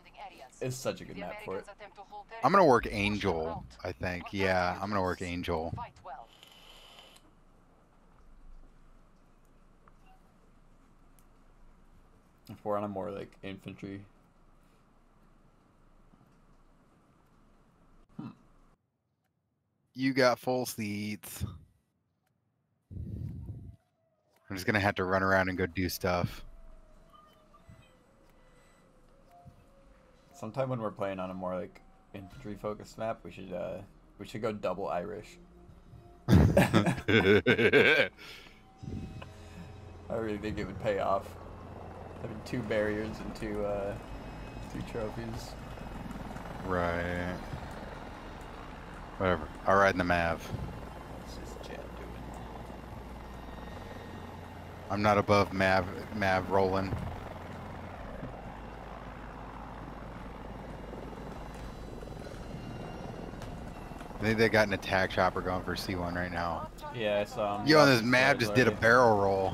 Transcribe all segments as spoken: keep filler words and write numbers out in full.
It's such a good map for it. I'm gonna work Angel, I think. Yeah, I'm gonna work Angel. If we're on a more like infantry. Hmm. You got full seats. I'm just gonna have to run around and go do stuff. Sometime when we're playing on a more like infantry focused map, we should uh we should go double Irish. I really think it would pay off. Having two barriers and two uh two trophies. Right. Whatever. I'll ride in the Mav. What's this jet doing? I'm not above Mav Mav rolling. I think they got an attack chopper going for C one right now. Yeah, it's um. Yo, this Mav just did a barrel roll.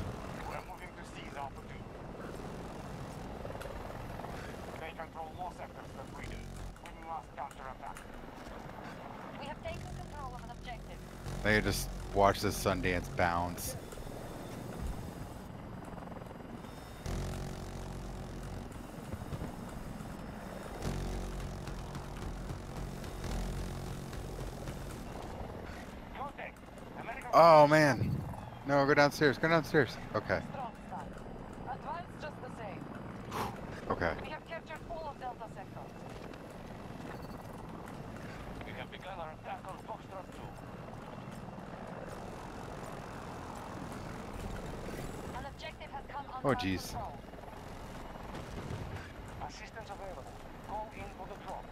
They just watch this Sundance bounce. Oh man. No, go downstairs. Go downstairs. Okay. Okay. We have captured all of Delta Sector. We have begun our attack on Foxtrot two. An objective has come under Oh jeez. control. Assistance available. Call in for the drop.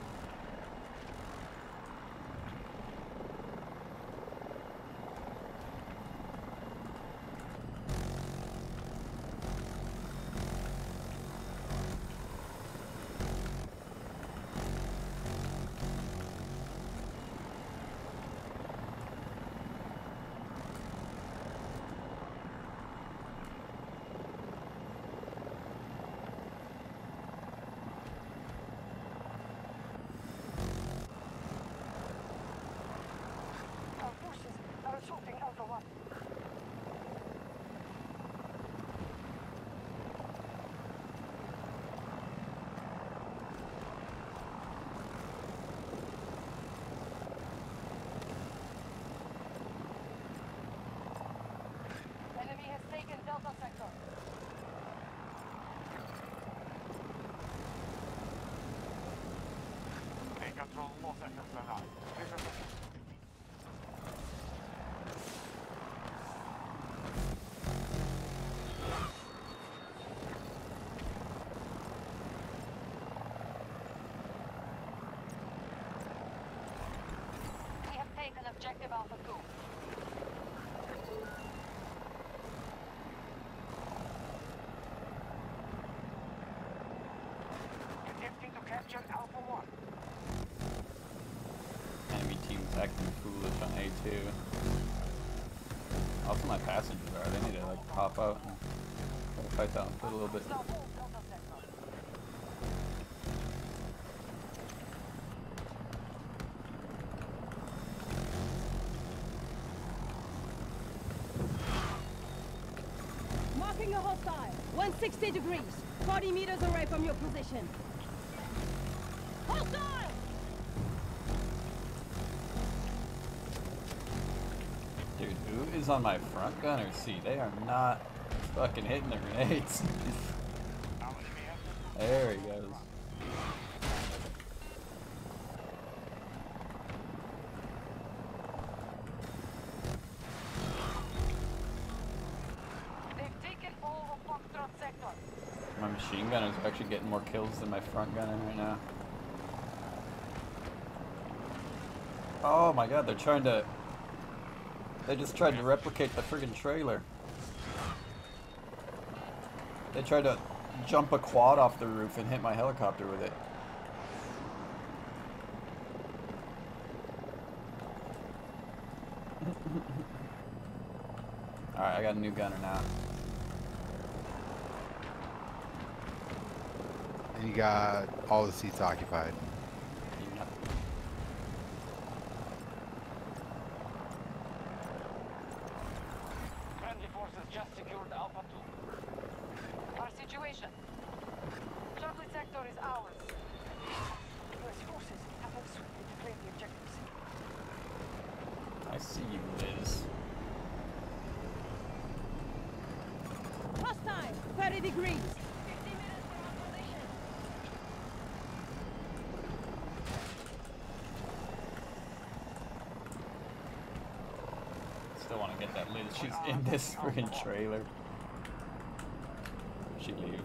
Control more seconds than I. We have taken objective Alpha two. Attempting to capture Alpha one. Enemy team's acting foolish on A two. Also my passengers are, they need to like pop out and try to fight down foot a little bit. Marking a hostile, one hundred sixty degrees, forty meters away from your position. Hostile! Dude, who is on my front gunner seat? They are not fucking hitting the grenades. There he goes. They've taken all of Foxtrot sector. My machine gunner is actually getting more kills than my front gunner right now. Oh my god, they're trying to... They just tried to replicate the friggin' trailer. They tried to jump a quad off the roof and hit my helicopter with it. Alright, I got a new gunner now. And you got all the seats occupied. Yep. Friendly forces just secured Alpha two. Our situation. Chocolate sector is ours. U S forces have swiftly declared the objectives. I see you, Liz. Hostile! thirty degrees! fifty minutes from our position. Still want to get that Liz. She's in this freaking trailer. She leave.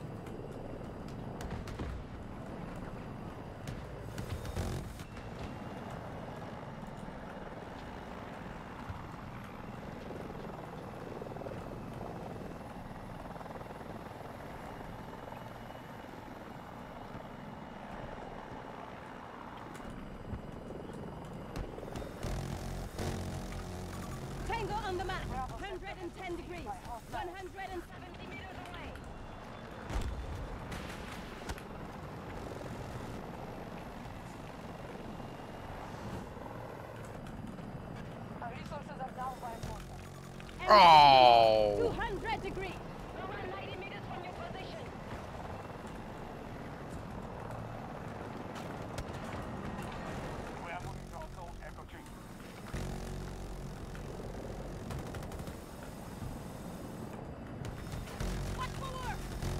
Tango on the map! one hundred ten degrees! one hundred seventy meters away! Our resources are down by a quarter. Oh! two hundred degrees! We're ninety meters from your position. We are moving to our zone Echo three. Watch for work!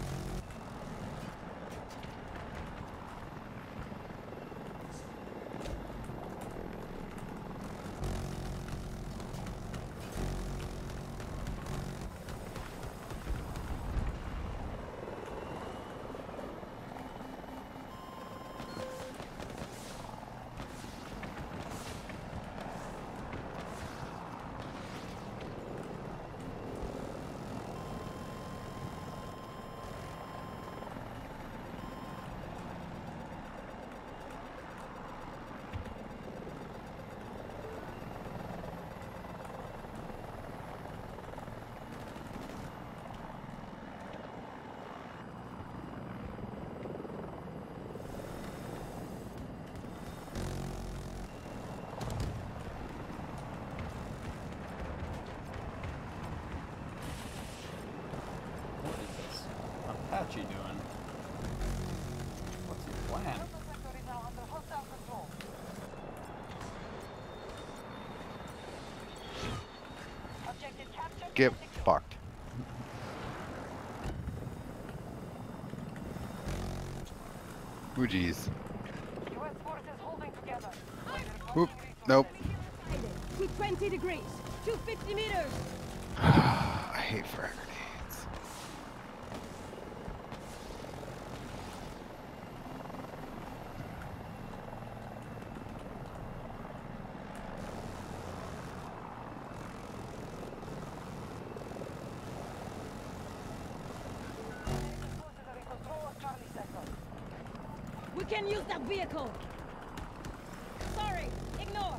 What is this Apache doing? What's his plan? Chocolate sector is now under hostile control. Objective captured. Get and secured. fucked. Ooh, geez. U S forces holding together. Oop. Nope. two twenty degrees! two fifty meters! I hate frag grenades. Enemy forces are in control of Charlie sector. We can use that vehicle! Sorry, ignore!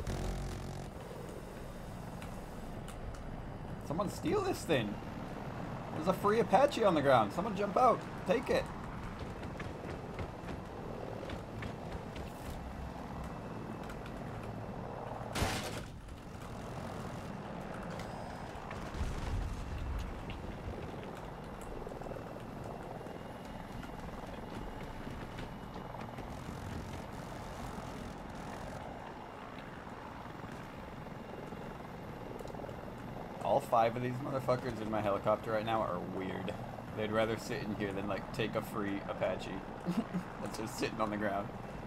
Someone steal this thing. There's a free Apache on the ground. Someone jump out. Take it. All five of these motherfuckers in my helicopter right now are weird. They'd rather sit in here than like take a free Apache that's just sitting on the ground.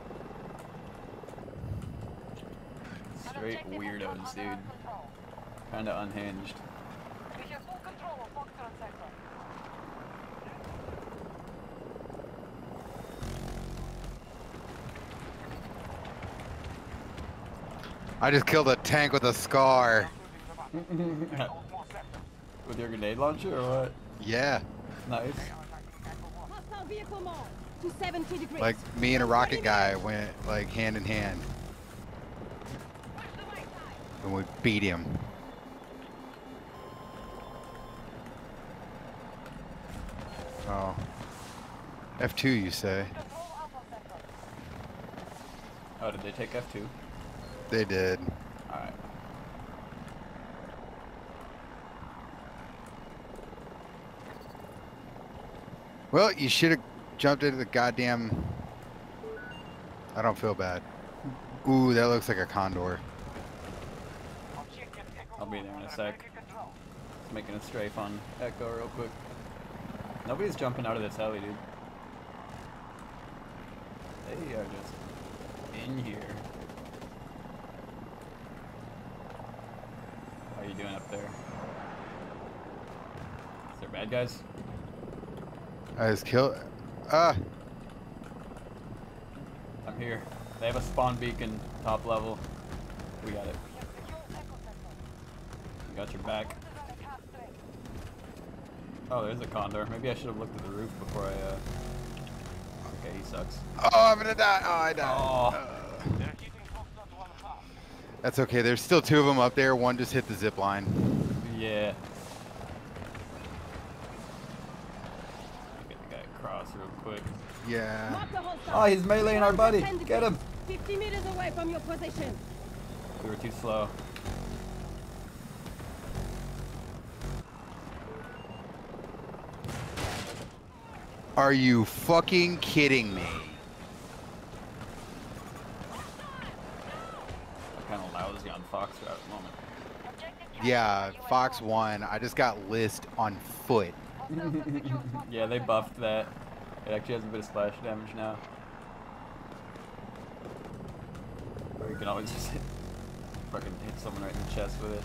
Straight Objective weirdos, under dude. our control. Kinda unhinged. We have full control of Foxtrot sector. I just killed a tank with a scar. With your grenade launcher or what? Yeah. Nice. Hostile vehicle mall! two seventy degrees! Like me and a rocket guy went like hand in hand. Watch the right side! And we beat him. Oh. F two, you say? Control Alpha sector. Oh, did they take F two? They did. Alright. Well, you should have jumped into the goddamn... I don't feel bad. Ooh, that looks like a condor. Objective Echo I'll be there in a under sec. American control. Just making a strafe on Echo real quick. Nobody's jumping out of this heli, dude. They are just in here. How are you doing up there? Is there bad guys? I just killed... Ah! I'm here. They have a spawn beacon, top level. We got it. We have secured Echo sector. We got your back. Forces on the cap straight. Oh, there's a condor. Maybe I should have looked at the roof before I, uh... Okay, he sucks. Oh, I'm gonna die! Oh, I died. Oh. Uh, They're hitting Foxtrot one half. that's okay. There's still two of them up there. One just hit the zip line. Yeah. Get the guy across real quick. Yeah. Mark the hostile. Oh, he's meleeing our buddy. ten Get him. fifty meters away from your position. We were too slow. Are you fucking kidding me? Kind of lousy on Foxtrot at the moment. Objective Yeah, captured. Fox won. I just got list on foot. Hostiles have secured Fox Yeah, they sector. buffed that. It actually has a bit of splash damage now. Or you can always just hit, fucking hit someone right in the chest with it.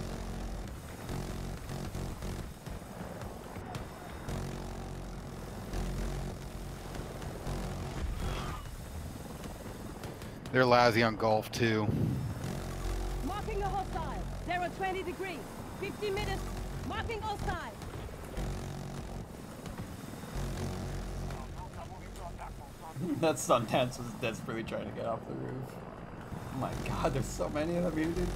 They're lousy on golf too. Marking a hostile. Zero twenty degrees. fifty meters. Marking hostile. That Sundance was desperately trying to get off the roof. Oh my god, there's so many of them here, dude.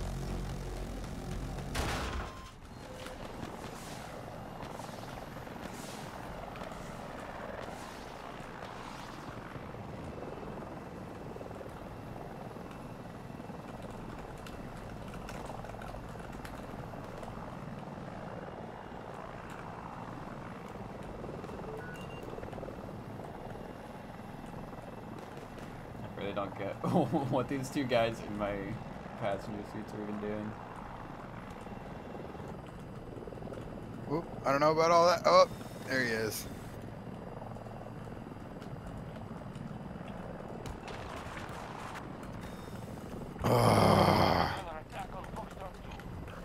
I really don't get what these two guys in my passenger seats are even doing. Oop, I don't know about all that. Oh, there he is. Ah. Another attack on Foxtrot two.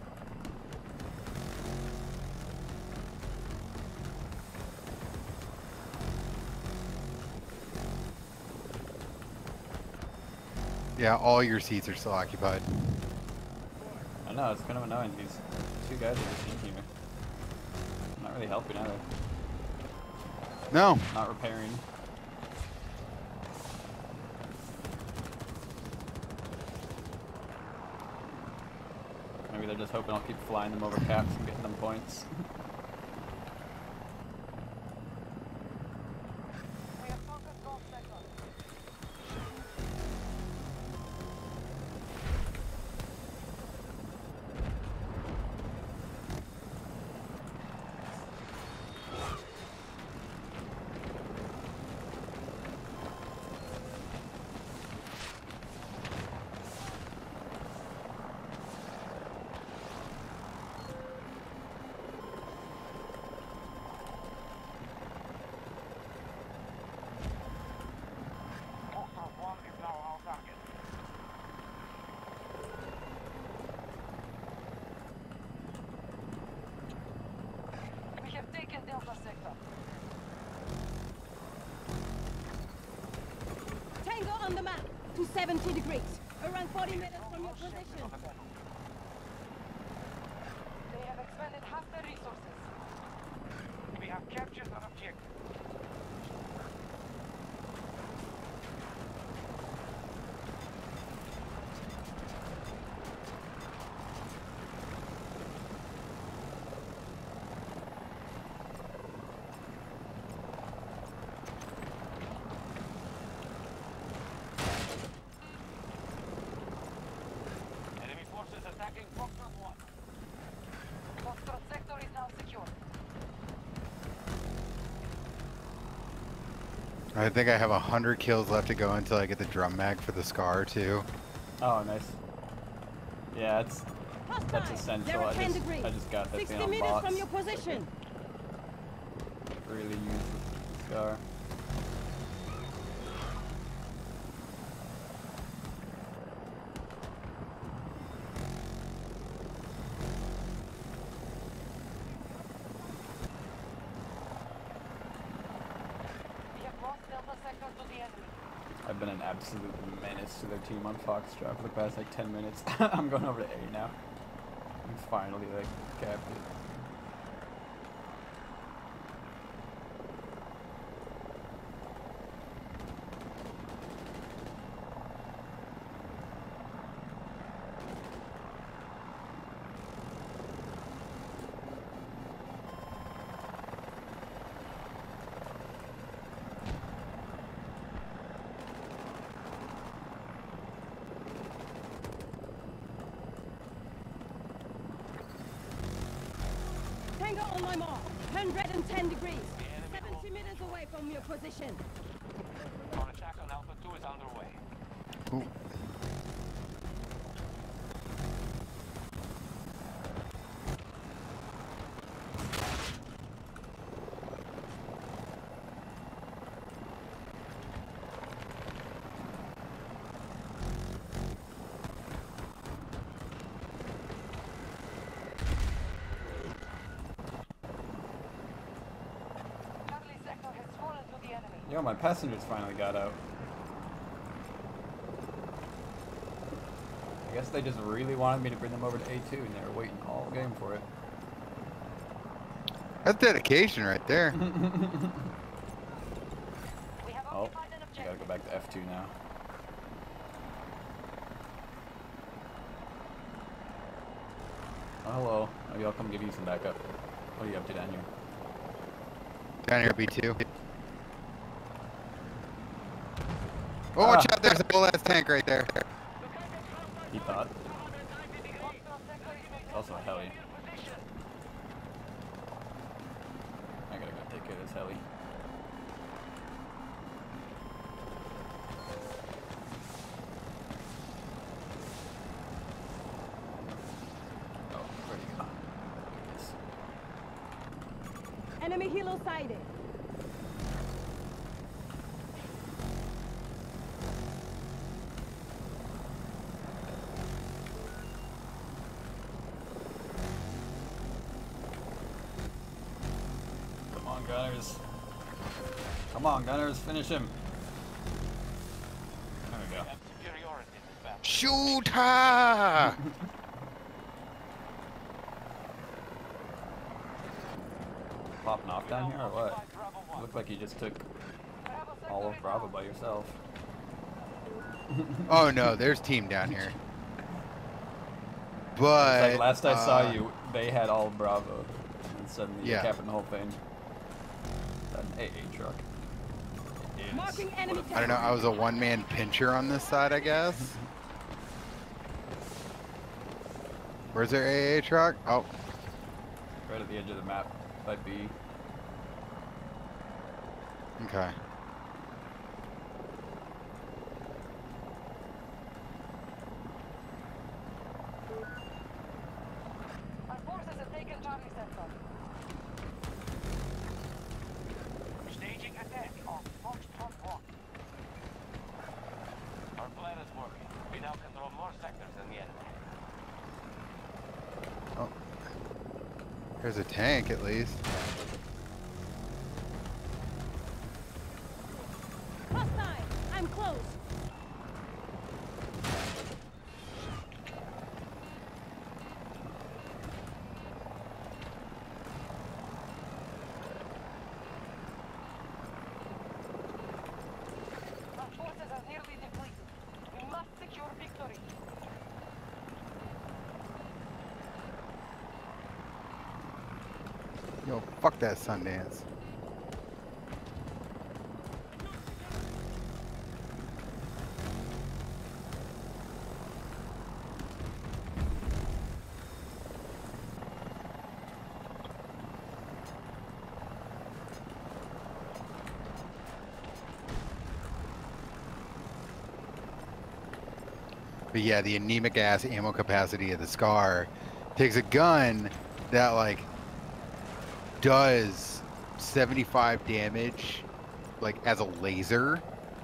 Yeah, all your seats are still occupied. I know, it's kind of annoying. These two guys are just in here. Not really helping either. No. Not repairing. Maybe they're just hoping I'll keep flying them over caps and getting them points. We have conquered Golf sector. Foxtrot one is now our target. We have taken Delta sector. Tango on the map. To seventy degrees. Around forty meters from your position. They have expended half their resources. We have captured an objective. I think I have a hundred kills left to go until I get the drum mag for the Scar too. Oh, nice. Yeah, it's that's Hostile. essential. They're I at ten just, degrees. I just got that thing sixty on meters box. from your position. Really use the Scar. We have lost Delta sector to the enemy. I've been an absolute menace to their team on Foxtrot for the past like ten minutes. I'm going over to A now. I'm finally like capped it. Tango on my mark. one hundred ten degrees. seventy meters away from your position. Our attack on Alpha two is underway. Ooh. Charlie sector has fallen to the enemy. Yo, my passengers finally got out. I guess they just really wanted me to bring them over to A two and they were waiting all game for it. That's dedication right there. We have Oh, occupied an I objective. gotta go back to F two now. Oh, hello. Maybe I'll come give you some backup. What are you up to down here? Down here, B two. Oh, watch Ah. out! There's a whole ass tank right there. He thought. Hostile sector is being Also a heli. I gotta go take care of this heli. Oh, where'd he go? Yes. Enemy helo sighted. Come on, Gunners. Come on, Gunners, finish him. There we go. Have superiority in this battle. Shoot her! Popping off down here or what? Occupied Bravo You one. look like you just took Bravo sector all of is Bravo ours. by yourself. Oh no, there's team down here. It's But like last I saw uh, you, they had all Bravo. And suddenly you're Yeah. capping the whole thing. That an A A truck. It is. Marking enemy What a- I don't know. I was a one-man pincher on this side, I guess. Where's their A A truck? Oh, Right at the edge of the map by B. okay. Our forces have taken Charlie sector. Staging attack on Foxtrot one. Our plan is working. We now control more sectors than the enemy. Oh, there's a tank at least. Hostile. I'm close. Our forces are nearly depleted. We must secure victory. Yo, fuck that Sundance. But yeah, the anemic ass ammo capacity of the Scar takes a gun that like does seventy-five damage like as a laser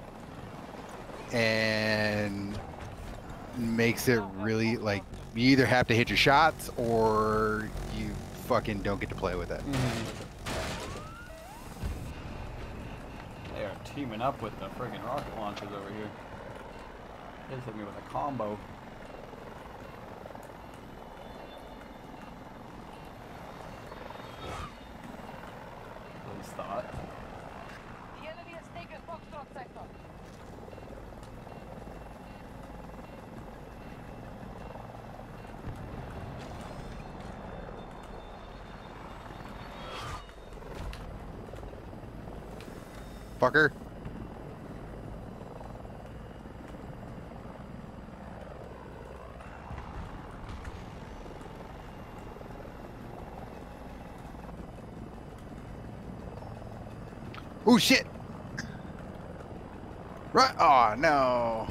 and makes it really like you either have to hit your shots or you fucking don't get to play with it. Mm-hmm. They are teaming up with the friggin' rocket launchers over here. They just hit me with a combo. Police thought. The enemy has taken Foxtrot sector. Fucker. Oh shit! Right? Oh no!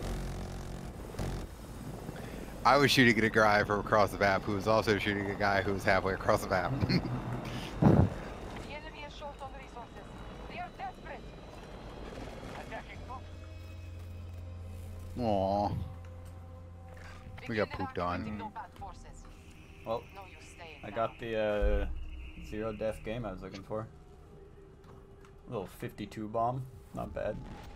I was shooting at a guy from across the map who was also shooting a guy who was halfway across the map. The enemy is short on resources. They are desperate. Attacking Fox. Aww. We got Begin pooped on. activating Nomad forces. Well, No use staying I now. got the uh, zero death game I was looking for. A little fifty-two bomb, not bad.